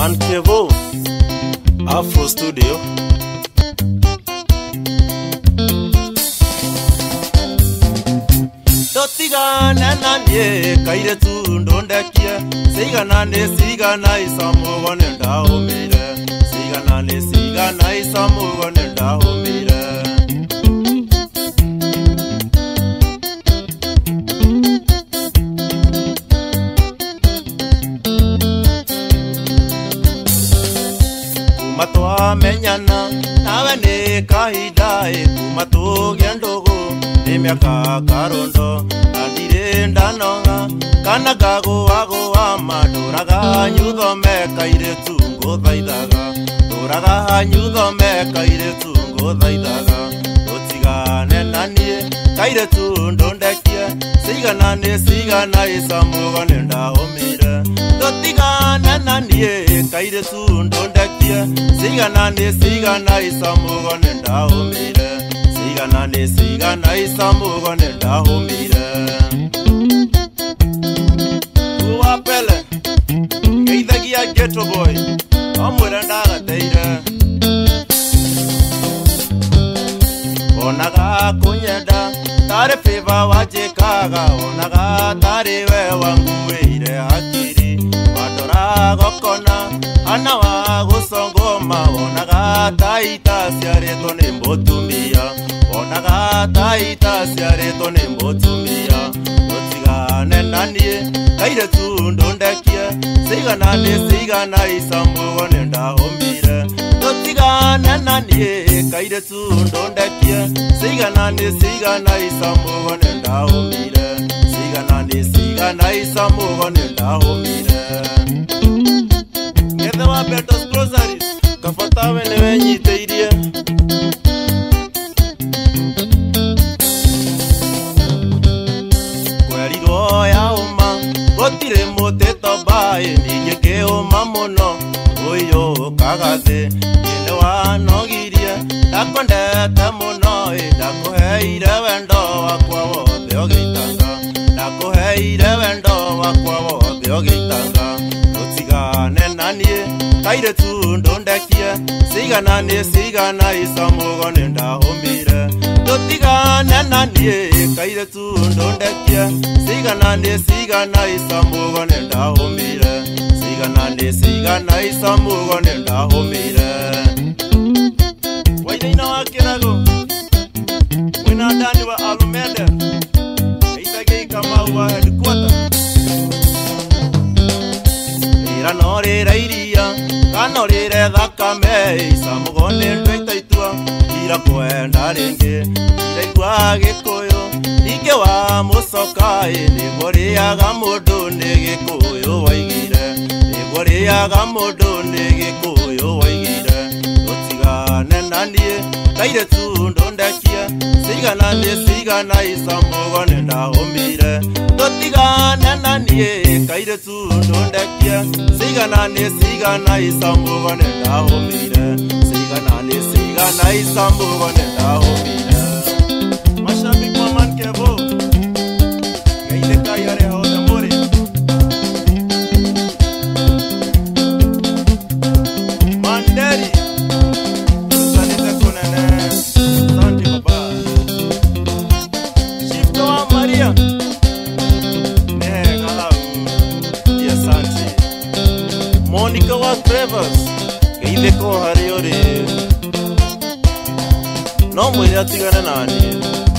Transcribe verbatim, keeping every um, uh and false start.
Man Kevo Afro Studio. Dotigana nanye kaire tu ndondakia sigana ne sigana isamu gonenda homira sigana ne sigana isamu gonenda homira kumatwa menyana nawe ne kahidai kumatu gendogo Miaka karondo adire ndanonga kana gago ago amaduraga nyudo meka ire tungo thaidaga duraga nyudo meka ire tungo thaidaga dotigane nanie kaire tundo ndekia sigana ne sigana isamugo nenda omira dotigane nanie kaire tundo ndekia sigana ne sigana isamugo nenda omira Sigana ne sigana isamu gonenda homira Uwa pele Geithagia ghetto boy Amwera ndaga teira Onaga kunyenda Tare feva wajekaga Onaga tare we wanguweire hakiri Madora gokona Ana wa gusongoma Onaga taita siareto nembotumia Onaga taita siareto nembotumia Dotigane nanie kaire tundo ndekia Sigana ne sigana isamugo nenda homira Dotigane nanie kaire tundo ndekia Sigana ne sigana isamugo nenda homira Sigana ne sigana isamugo nenda homira Ngete wa Bertos Groceries Kafatawe ne wenyite iria Kwerigo ya uma Gotire mote tobae Nije ke uma mono Oyo kagate Yene wa nogiria Dakonde te mono Dako heire wendo Wakwa wote ogeitanga Dako heire wendo Wakwa wote ogeitanga Dotigane nanie Kaire tundo ndekia Sigana ne sigana isamugo nenda homira Dotigane nanie Kaire tundo ndekia Sigana ne sigana isamugo nenda homira Sigana ne sigana isamugo nenda homira Wainaina wa kirago Wina dani wa alumende Eitagei kama uwa headquarter Ira nore rairia Kanorire thakame Isamugo nendweitaitua Ira kwenda ringi Ira igwa gikuyu Ike wa musoka Nigoriaga mundu ni gikuyu waigire Nigoriaga mundu ni gikuyu waigire Dotigane nanie Kaire tundo ndekia Sigana ne sigana isamugo nenda homire Dotigane nanie Kaire tundo ndekia Sigana ne sigana isamugo nenda homire Sigana ne sigana isamugo nenda homire Mashabik wa Man Kevo Gaile kayare hoda more Manderi Sanita kunene Santi baba Shifto wa Maria Ne galau Dia Santi Monica wa Travers Gaile ko hariore No mwere atigane nani